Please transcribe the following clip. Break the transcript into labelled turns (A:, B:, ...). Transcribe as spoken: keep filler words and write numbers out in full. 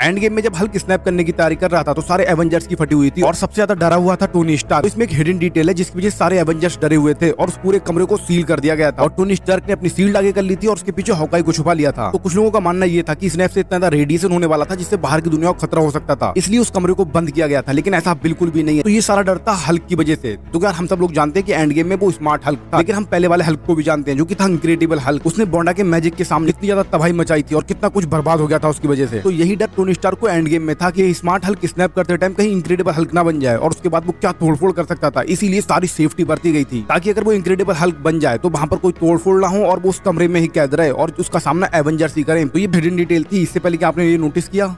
A: End game में जब Hulk snap करने की तैयारी कर रहा था तो सारे एवेंजर्स की फटी हुई थी और सबसे ज्यादा डरा हुआ था टोनी स्टार्क। तो इसमें एक हिडन डिटेल है जिसकी वजह से सारे एवेंजर्स डरे हुए थे और उस पूरे कमरे को सील कर दिया गया था और टोनी स्टार्क ने अपनी सील्ड आगे कर ली थी और उसके पीछे हॉकाई को छुपा लिया था। तो कुछ लोगों का मानना ये था कि स्नैप से इतना ज्यादा रेडिएशन होने वाला था जिससे बाहर की दुनिया को खतरा हो सकता था, इसलिए उस कमरे को बंद किया गया था। लेकिन ऐसा बिल्कुल भी नहीं है। तो ये सारा डर था हल्क की वजह से। तो यार हम सब लोग जानते हैं कि एंड गेम में वो स्मार्ट हल्क था, लेकिन हम पहले वाले हल्क को भी जानते हैं जो कि था इनक्रेडिबल हल्क। उसने बोंडा के मैजिक के सामने इतनी ज्यादा तबाही मचाई थी और कितना कुछ बर्बाद हो गया था उसकी वजह से। तो यही डर टोनी स्टार्क को एंड गेम में था कि स्मार्ट हल्क स्नैप करते टाइम कहीं इनक्रेडिबल हल्क ना बन जाए और उसके बाद वो क्या तोड़फोड़ कर सकता था। इसीलिए सारी सेफ्टी बरती गई थी ताकि अगर वो इनक्रेडिबल हल्क बन जाए तो वहां पर कोई तोड़फोड़ ना हो और वो उस कमरे में ही कैद रहे और उसका सामना एवेंजर्स ही करें। तो ये हिडन डिटेल थी। इससे पहले कि आपने ये नोटिस किया।